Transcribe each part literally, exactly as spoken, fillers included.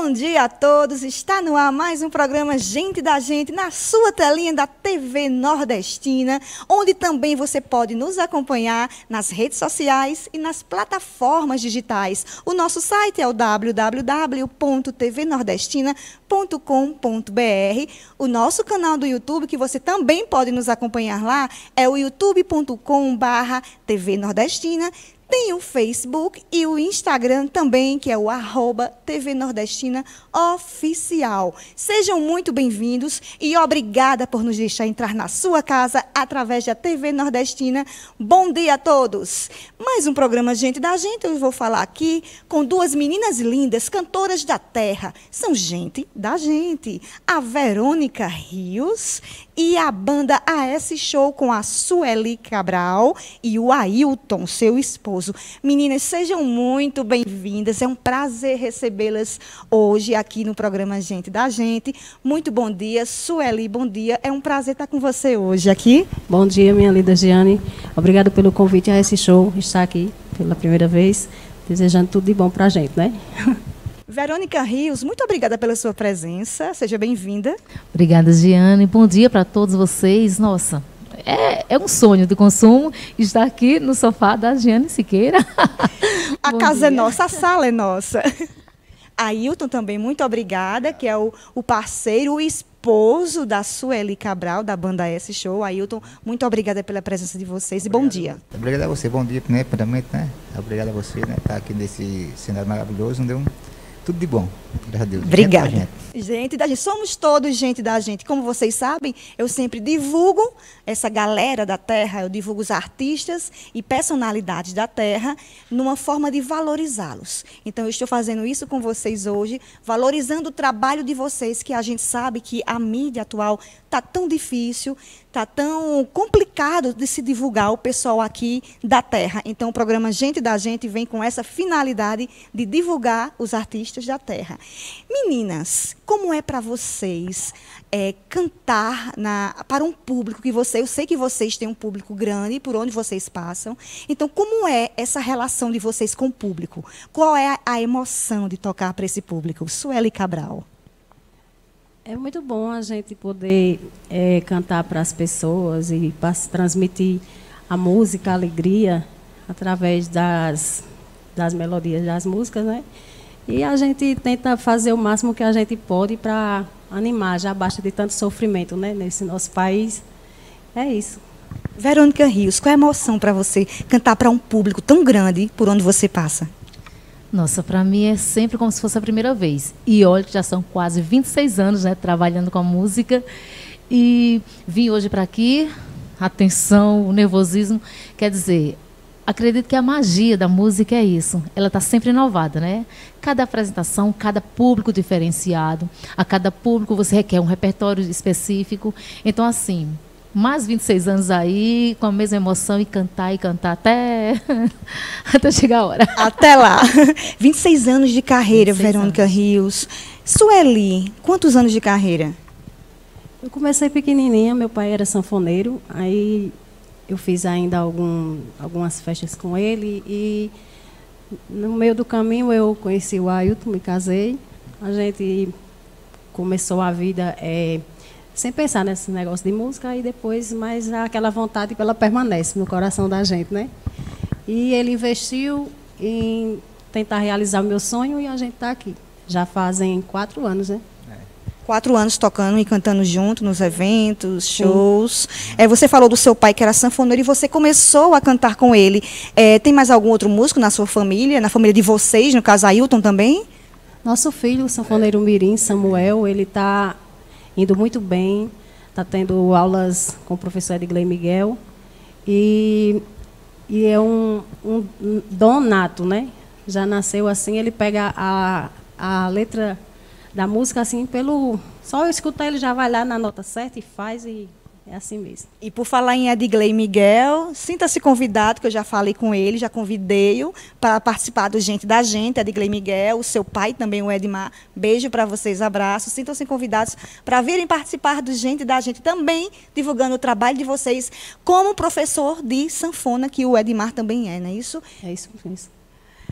Bom dia a todos, está no ar mais um programa Gente da Gente, na sua telinha da T V Nordestina, onde também você pode nos acompanhar nas redes sociais e nas plataformas digitais. O nosso site é o w w w ponto t v nordestina ponto com ponto b r. O nosso canal do YouTube, que você também pode nos acompanhar lá, é o youtube ponto com barra T V Nordestina. Tem o Facebook e o Instagram também, que é o arroba T V Nordestina Oficial. Sejam muito bem-vindos e obrigada por nos deixar entrar na sua casa através da T V Nordestina. Bom dia a todos! Mais um programa Gente da Gente. Eu vou falar aqui com duas meninas lindas, cantoras da terra. São gente da gente. A Verônica Rios e a banda A S Show com a Sueli Cabral e o Ailton, seu esposo. Meninas, sejam muito bem-vindas. É um prazer recebê-las hoje aqui no programa Gente da Gente. Muito bom dia, Sueli, bom dia. É um prazer estar com você hoje aqui. Bom dia, minha linda Giane. Obrigada pelo convite a esse show, estar aqui pela primeira vez, desejando tudo de bom pra gente, né? Verônica Rios, muito obrigada pela sua presença. Seja bem-vinda. Obrigada, Giane. Bom dia para todos vocês. Nossa, é, é um sonho de consumo estar aqui no sofá da Giane Siqueira. A Bom casa dia. é nossa, a sala é nossa. Ailton também, muito obrigada, que é o, o parceiro, o esposo da Sueli Cabral, da banda A S Show. Ailton, muito obrigada pela presença de vocês Obrigado. E bom dia. Obrigado a você, bom dia, né, primeiramente, né? Obrigado a você, né, estar aqui nesse cenário maravilhoso, não deu um... Tudo de bom, graças a Deus. Obrigada. Gente, gente da gente, somos todos gente da gente. Como vocês sabem, eu sempre divulgo essa galera da terra, eu divulgo os artistas e personalidades da terra numa forma de valorizá-los. Então, eu estou fazendo isso com vocês hoje, valorizando o trabalho de vocês, que a gente sabe que a mídia atual está tão difícil, está tão complicado de se divulgar o pessoal aqui da terra. Então, o programa Gente da Gente vem com essa finalidade de divulgar os artistas da terra. Meninas, como é para vocês é, cantar na, para um público que você, eu sei que vocês têm um público grande por onde vocês passam. Então, como é essa relação de vocês com o público? Qual é a, a emoção de tocar para esse público? Sueli Cabral. É muito bom a gente poder é, cantar para as pessoas e transmitir a música, a alegria, através das, das melodias das músicas, né? E a gente tenta fazer o máximo que a gente pode para animar, já basta de tanto sofrimento, né, nesse nosso país. É isso. Verônica Rios, qual é a emoção para você cantar para um público tão grande por onde você passa? Nossa, para mim é sempre como se fosse a primeira vez. E olha que já são quase vinte e seis anos, né, trabalhando com a música. E vim hoje para aqui, a tensão, o nervosismo. Quer dizer, acredito que a magia da música é isso. Ela está sempre inovada, né? Cada apresentação, cada público diferenciado. A cada público você requer um repertório específico. Então, assim... mais vinte e seis anos aí, com a mesma emoção, e cantar e cantar até, até chegar a hora. Até lá. vinte e seis anos de carreira, Verônica anos. Rios. Sueli, quantos anos de carreira? Eu comecei pequenininha, meu pai era sanfoneiro, aí eu fiz ainda algum, algumas festas com ele e no meio do caminho eu conheci o Ailton, me casei, a gente começou a vida... É, sem pensar nesse negócio de música, e depois, mas aquela vontade, ela permanece no coração da gente, né? E ele investiu em tentar realizar o meu sonho e a gente está aqui. Já fazem quatro anos, né? Quatro anos tocando e cantando junto nos eventos, shows. É, você falou do seu pai que era sanfoneiro e você começou a cantar com ele. É, tem mais algum outro músico na sua família, na família de vocês, no caso Ailton também? Nosso filho, o sanfoneiro mirim, Samuel, ele está... indo muito bem, está tendo aulas com o professor Edgley Miguel e, e é um, um dom nato, né? Já nasceu assim, ele pega a, a letra da música assim pelo... só eu escutar ele já vai lá na nota certa e faz e é assim mesmo. E por falar em Edgley Miguel, sinta-se convidado, que eu já falei com ele, já convidei-o para participar do Gente da Gente, Edgley Miguel, o seu pai também, o Edmar. Beijo para vocês, abraço. Sintam-se convidados para virem participar do Gente da Gente, também divulgando o trabalho de vocês como professor de sanfona, que o Edmar também é, não é isso? É isso, isso.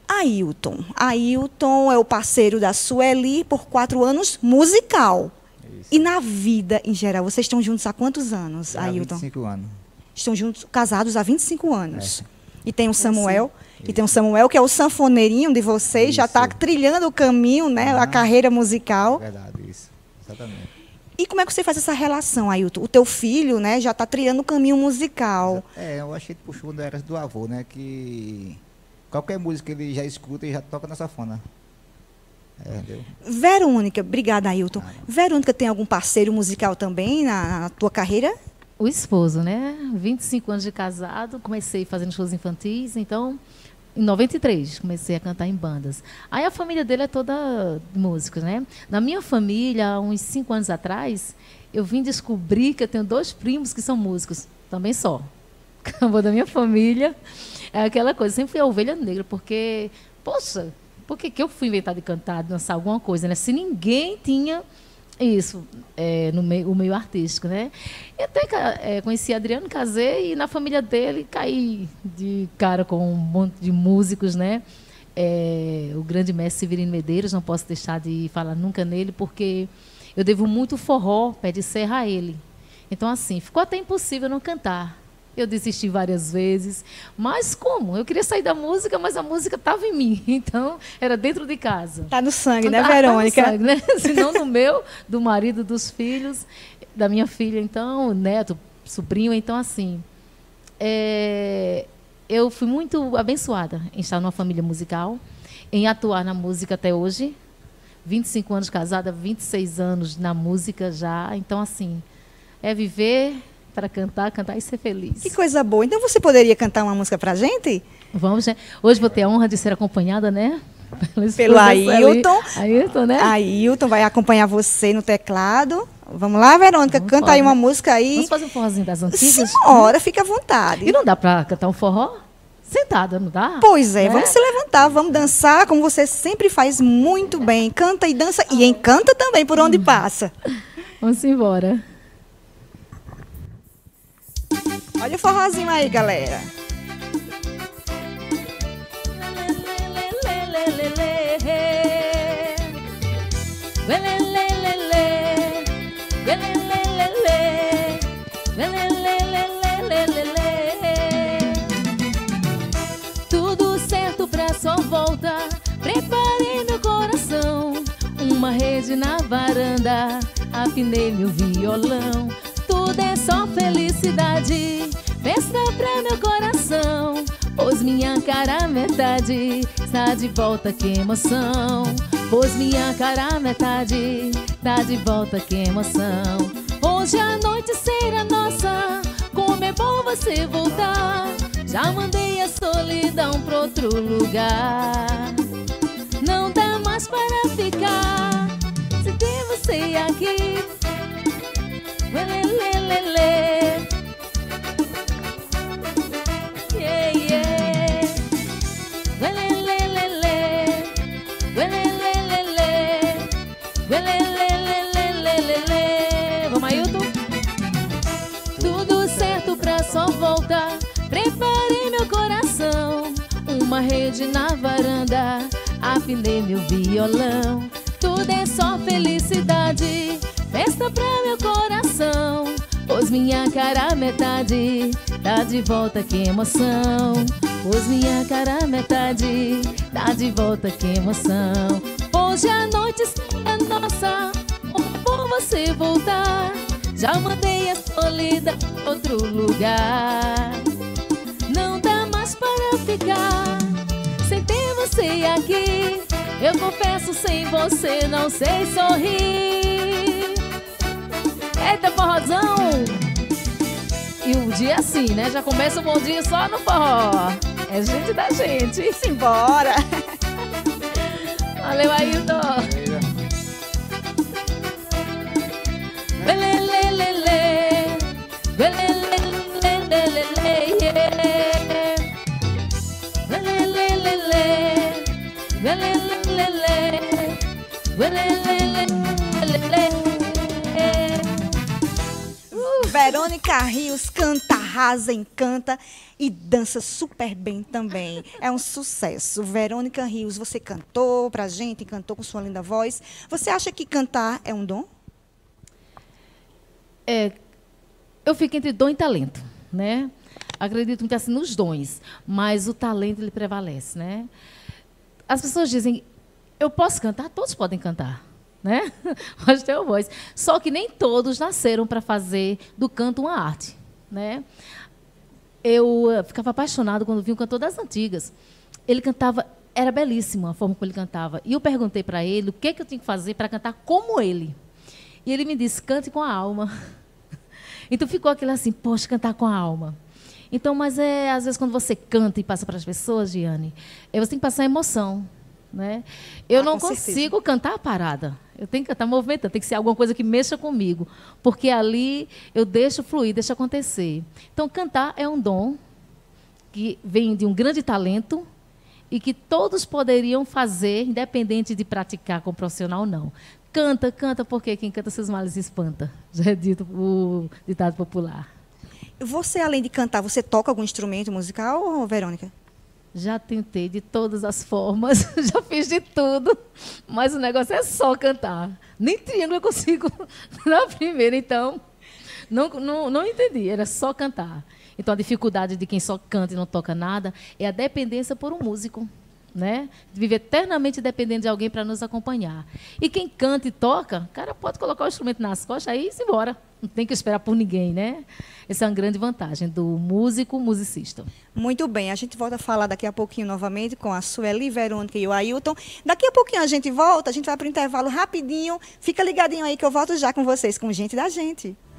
Ailton. Ailton é o parceiro da Sueli por quatro anos musical. Isso. E na vida, em geral, vocês estão juntos há quantos anos, Há Ailton? vinte e cinco anos. Estão juntos, casados há vinte e cinco anos. É. E tem o Samuel, Isso. e tem o Samuel, que é o sanfoneirinho de vocês, já está Isso. trilhando o caminho, né, a Ah. carreira musical. Verdade, isso. Exatamente. E como é que você faz essa relação, Ailton? O teu filho, né, já está trilhando o caminho musical. É, eu achei que puxou quando era do avô, né? Que qualquer música ele já escuta e já toca na sanfona. É, entendeu? Verônica, obrigada, Ailton. Ah, não. Verônica tem algum parceiro musical também na, na tua carreira? O esposo, né? vinte e cinco anos de casado, comecei fazendo shows infantis, então, em noventa e três, comecei a cantar em bandas. Aí a família dele é toda música, né? Na minha família, há uns cinco anos atrás, eu vim descobrir que eu tenho dois primos que são músicos, também só. Acabou da minha família, é aquela coisa, sempre fui a ovelha negra, porque, poxa, por que, que eu fui inventar de cantar, de dançar alguma coisa, né? Se ninguém tinha isso, é, no meio, o meio artístico, né? Eu até é, conheci Adriano, casei e na família dele caí de cara com um monte de músicos, né? É, o grande mestre Severino Medeiros, não posso deixar de falar nunca nele, porque eu devo muito forró, pé de serra a ele. Então, assim, ficou até impossível não cantar. Eu desisti várias vezes, mas como? Eu queria sair da música, mas a música estava em mim, então era dentro de casa. Tá no sangue, né, Tá- tá no Verônica? sangue, né? Se não no meu, do marido, dos filhos, da minha filha, então, neto, sobrinho, então assim, é, eu fui muito abençoada em estar numa família musical, em atuar na música até hoje, vinte e cinco anos casada, vinte e seis anos na música já, então assim, é viver para cantar, cantar e ser feliz. Que coisa boa. Então você poderia cantar uma música pra gente? Vamos, né? Hoje vou ter a honra de ser acompanhada, né? Pela esposa Pelo da Ailton. Sueli. Ailton, né? Ailton vai acompanhar você no teclado. Vamos lá, Verônica, Vamos canta fazer. aí uma música aí. Vamos fazer um forrozinho das antigas? Senhora, fica à vontade. E não dá para cantar um forró sentada, não dá? Pois é, Né? vamos se levantar, vamos dançar, como você sempre faz muito bem. Canta e dança e encanta também por onde passa. Vamos embora. Olha o forrozinho aí, galera. Tudo certo pra sua volta, preparei meu coração. Uma rede na varanda, afinei meu violão. Tudo é só felicidade, festa pra meu coração. Pois minha cara metade está de volta, que emoção. Pois minha cara metade está de volta, que emoção. Hoje a noite será nossa, como é bom você voltar. Já mandei a solidão pra outro lugar. Não dá mais para ficar sem ter você aqui. Uelelelele. Yeah, yeah. Uelelelele. Uelelelele. Uelelelelelele. Vamos, Ailton? Tudo certo pra sua volta, preparei meu coração. Uma rede na varanda, afinei meu violão. Tudo é só felicidade, festa pra meu coração. Pois minha cara metade tá de volta, que emoção. Pois minha cara metade tá de volta, que emoção. Hoje a noite é nossa, por você voltar. Já mandei a solidão pra outro lugar. Não dá mais para ficar sem ter você aqui. Eu confesso, sem você não sei sorrir. Eita, forrozão! E o dia assim, né? Já começa o bom dia só no forró. É gente da gente. Simbora! Valeu, Ailton! Belelelele, belelelelele, yeah. Belelelele, belelelele, belelelele. Uh! Verônica Rios canta, arrasa, encanta e dança super bem também. É um sucesso. Verônica Rios, você cantou pra gente, cantou com sua linda voz. Você acha que cantar é um dom? É, eu fico entre dom e talento, né? Acredito muito assim nos dons, mas o talento ele prevalece, né? As pessoas dizem, eu posso cantar? Todos podem cantar, né? Pode ter uma voz. Só que nem todos nasceram para fazer do canto uma arte, né? Eu uh, ficava apaixonado quando vi um cantor das antigas. Ele cantava, era belíssimo a forma como ele cantava. E eu perguntei para ele o que, é que eu tinha que fazer para cantar como ele. E ele me disse, cante com a alma. Então ficou aquilo assim, poxa, cantar com a alma. Então, mas é, às vezes, quando você canta e passa para as pessoas, Giane, é, você tem que passar emoção, né? Eu Ah, não com consigo certeza. cantar parada. Eu tenho que cantar movimentando, tem que ser alguma coisa que mexa comigo. Porque ali eu deixo fluir, deixo acontecer. Então, cantar é um dom que vem de um grande talento e que todos poderiam fazer, independente de praticar como profissional ou não. Canta, canta, porque quem canta seus males espanta. Já é dito o ditado popular. Você, além de cantar, você toca algum instrumento musical, Verônica? Já tentei de todas as formas, já fiz de tudo, mas o negócio é só cantar. Nem triângulo eu consigo na primeira, então não, não, não entendi, era só cantar. Então a dificuldade de quem só canta e não toca nada é a dependência por um músico, né? De viver eternamente dependendo de alguém para nos acompanhar. E quem canta e toca, o cara pode colocar o instrumento nas costas aí e ir embora. Não tem que esperar por ninguém, né? Essa é uma grande vantagem do músico musicista. Muito bem, a gente volta a falar daqui a pouquinho novamente com a Sueli, Verônica e o Ailton. Daqui a pouquinho a gente volta, a gente vai para o intervalo rapidinho. Fica ligadinho aí que eu volto já com vocês, com Gente da Gente.